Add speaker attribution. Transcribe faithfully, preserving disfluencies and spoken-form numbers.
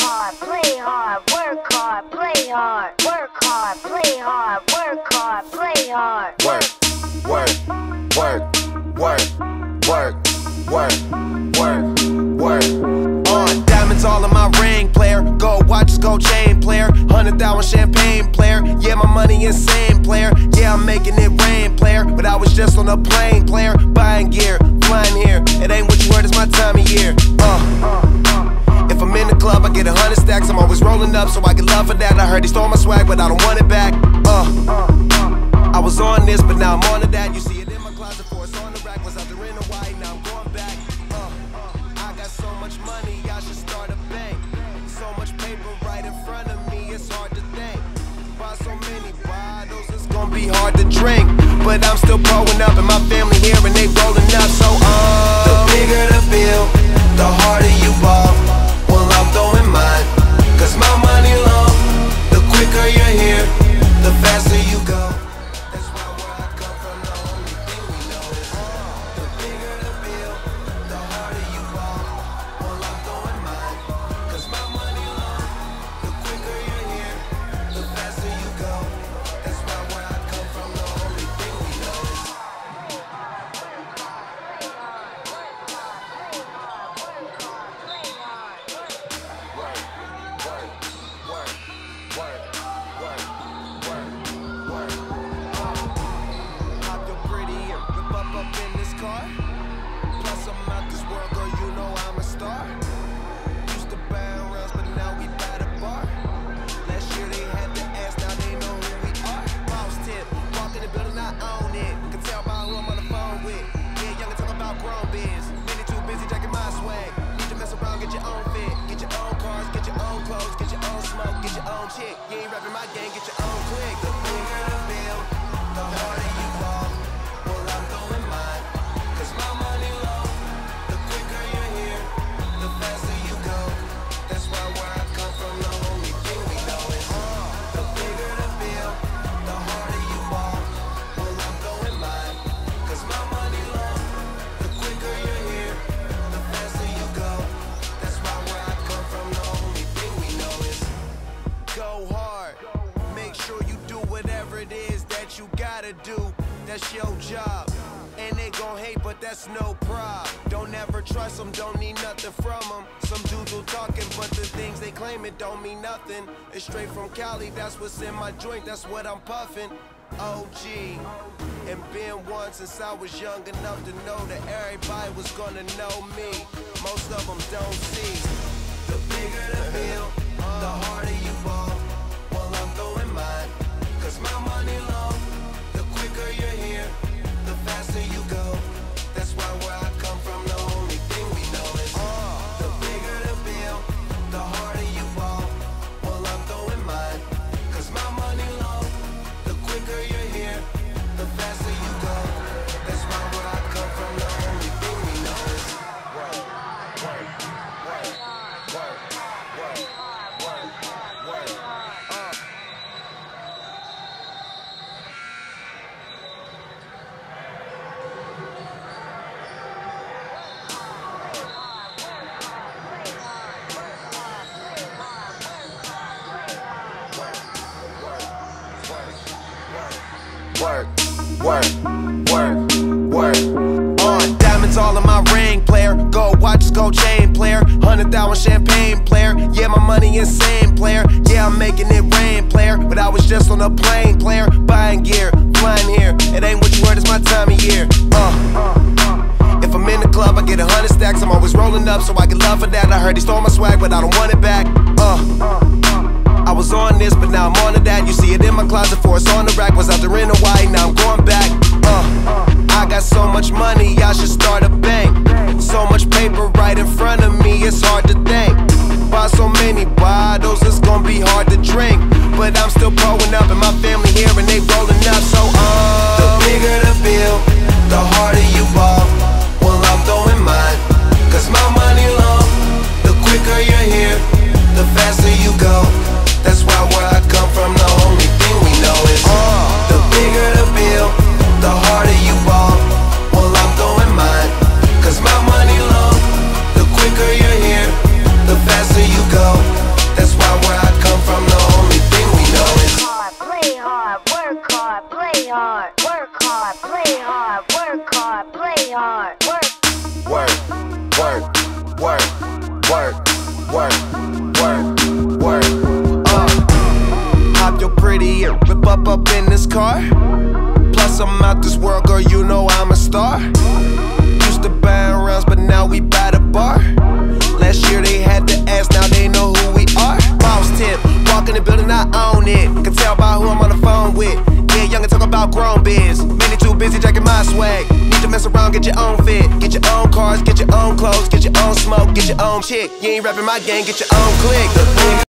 Speaker 1: hard, play hard, work hard, play hard, work hard, play hard, work hard, play hard.
Speaker 2: Work, work, work, work, work, work, work, work. On diamonds all in my ring, player. Gold watches, gold chain, player. Hundred thousand champagne, player. Yeah, my money insane, player. Yeah, I'm making it rain, player. But I was just on a plane, player. Buying gear, flying here. It ain't what you heard, it's my time of year. Uh. If I'm in the club, I get a hundred stacks. I'm always rolling up, so I get love for that. I heard he stole my swag, but I don't want it back. Uh. I was on this, but now I'm on to that. You see it in my closet, for it's on the rack. Was out there in Hawaii, now I'm going back. Uh. I got so much money, I should start a bank. So much paper right in front of me, it's hard to think. Buy so many bottles, it's gonna be hard to drink. But I'm still growing up, and my family here, and they rolling up. So um, the bigger the bill, the harder you ball. Well, I'm throwing mine, cause my money long. The quicker you're here, the faster you go. That's why where I come from, the only thing we know is the bigger the bill, the harder you ball. Well, I'm throwing mine, cause my money long. The quicker you're here, the faster you go. That's why where I come from, the only thing we know is you ain't rapping my gang, get your own click. The bigger the bill, the harder you ball. Well, I'm throwing mine, cause my money low. The quicker you're here, the faster you go. That's why where I come from, the only thing we know is uh, the bigger the bill, the harder you ball. Well, I'm throwing mine, cause my money low. The quicker you're here, the faster you go. That's why where I come from, the only thing we know is go hard. Make sure you do whatever it is that you gotta do. That's your job. And they gon' hate, but that's no prob. Don't ever trust them, don't need nothing from them. Some dudes will talking, but the things they claim it don't mean nothing. It's straight from Cali, that's what's in my joint, that's what I'm puffing. O G. And been one since I was young enough to know that everybody was gonna know me. Most of them don't see. The bigger the bill, the harder you ball. Well, I'm throwing mine, cause my money long. The quicker you're here, the faster you go. That's why where I come from, the only thing we know is uh, the bigger the bill, the harder you ball. Well, I'm throwing mine, cause my money long. The quicker you're here, the faster you go. That's why where I come from, the only thing we know is work, work, work, work, work, work, work, uh. Work, work, work, work. On diamonds all in my ring, player. Gold watches, gold chain, player. Hundred thousand champagne, player. Yeah, my money insane, player. Yeah, I'm making it rain, player. But I was just on a plane, player. Buying gear, flying here. It ain't what you heard, it's my time of year. Uh. If I'm in the club, I get a hundred stacks. I'm always rolling up, so I get love for that. I heard he stole my swag, but I don't want it back. Uh. I was on this, but now I'm on to that. You see it in my closet, for it's on the rack. Was out there in Hawaii, now I'm going back. Uh, I got so much money, I should start a bank. So much paper right in front of me, it's hard to think. Buy so many bottles, it's gonna be hard to drink. But I'm still growing up, and my family here, and they rolling up. So um, the bigger the bill, the harder you ball. Well, I'm throwing mine, cause my money long. The quicker you're here, the faster you go. That's why where I come from, the only thing we know is uh, the bigger the bill, the harder you ball. Well, I'm throwing mine, cause my money long. The quicker you're here, work, work, work, work, work. Uh, hop your pretty and whip up up in this car. Plus I'm out this world, girl, you know I'm a star. Used to buy rounds, but now we buy the bar. Last year they had to ask, now they know who we are. Boss tip, walk in the building, I own it. Can tell by who I'm on the phone with. Yeah, young and talk about grown biz. Many too busy jacking my swag. Need to mess around, get your own fit. Get your own cars, get your own clothes, get your own smoke, get your own chick. You ain't rapping my game, get your own click.